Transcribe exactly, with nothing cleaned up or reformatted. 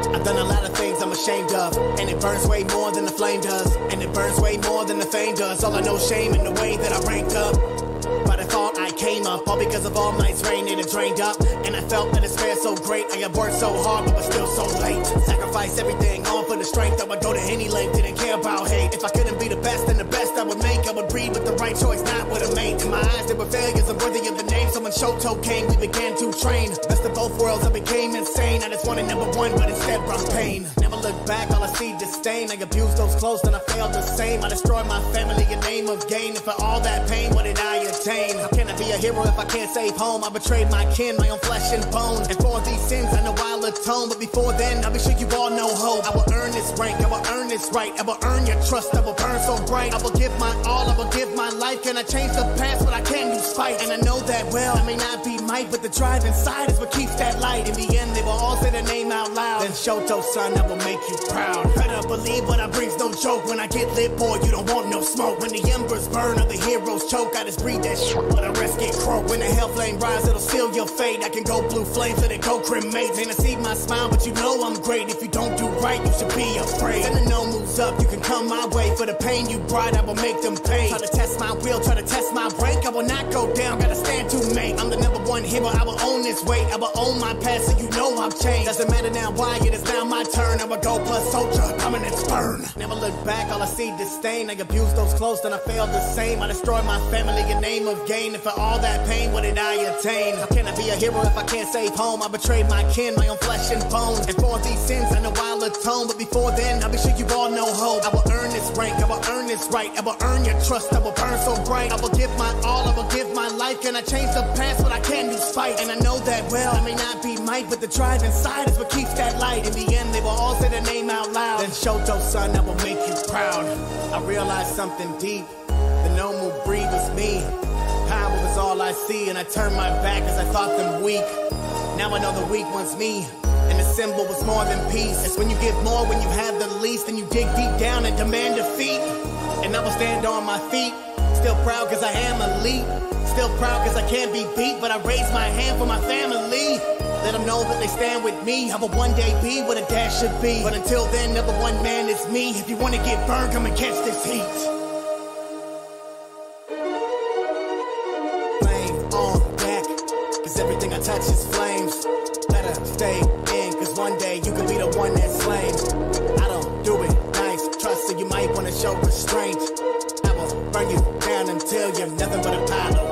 I've done a lot of things I'm ashamed of, and it burns way more than the flame does, and it burns way more than the fame does. All I know, shame in the way that I ranked up. By default, I came up, all because of all night's rain, it had drained up. And I felt that it's fair so great, I had worked so hard, but was still so late. Sacrifice everything, all for the strength, I would go to any length, didn't care about hate. If I couldn't be the best, then the best I would make, I would breathe with the right choice, not with a mate. In my eyes, there were failures, I'm worthy of the name, so when Shoto came, we began to train. Best of both worlds, I became insane, I just wanted number one, but instead brought pain. Never look back, all I see disdain, I abused those close, then I failed the same. I destroyed my family in name of gain, and for all that pain, what did I attain? How can I be a hero if I can't save home? I betrayed my kin, my own flesh and bone. And for these sins, I know I'll atone. But before then, I'll be sure you all know hope. I will earn this rank, I will earn this right. I will earn your trust, I will burn so bright. I will give my all, I will give my life. Can I change the past? But I can do spite. And I know that well, I may not be might, but the drive inside is what keeps that light. In the end, they will all say their name out loud. Then Shoto, son, I will make you proud. Better believe what I bring's no joke. When I get lit, boy, you don't want no smoke. When the embers burn, other heroes choke. I just breathe that shit, but the rest get croaked. When the hell flame rise, it'll seal your fate. I can go blue flames, let it go cremates. Ain't I see my smile, but you know I'm great. If you don't do right, you should be afraid. Then the no moves up, you can come my way. For the pain you brought, I will make them pay. Try to test my will, try to test my break. I will not go down, gotta stand to make. I'm the number one hero, I will own this weight. I will own my past, so you know I've changed. Doesn't matter now why, it is now my turn. I will go plus soldier, come and it's burn. Never look back, all I see disdain. I abused those close, then I failed the same. I destroyed my family in name of gain. And for all that pain, what did I attain? How can I be a hero if I can't save home? I betrayed my kin, my own flesh and bones. And for these sins, I know I'll atone. But before then, I'll be sure you all know hope. I will earn this rank, I will earn this right. I will earn your trust, I will burn so bright. I will give my all, I will give my life. Can I change the past? But I can do spite. And I know that well, I may not be might, but the drive inside is what keeps that light. In the end, they will all say their name out loud. Then Shoto, son, I will make you proud. I realized something deep. The no move breathe was me. Power was all I see, and I turned my back as I thought them weak. Now I know the weak one's me, and the symbol was more than peace. It's when you give more when you have the least, and you dig deep down and demand defeat. And I will stand on my feet, still proud cause I am elite. Still proud cause I can't be beat, but I raise my hand for my family. Let them know that they stand with me. I will one day be what a dash should be. But until then, number one man is me. If you wanna get burned, come and catch this heat. Everything I touch is flames. Better stay in, cause one day you could be the one that's slain. I don't do it nice, trust, so you might wanna show restraint. I will burn you down until you're nothing but a pile of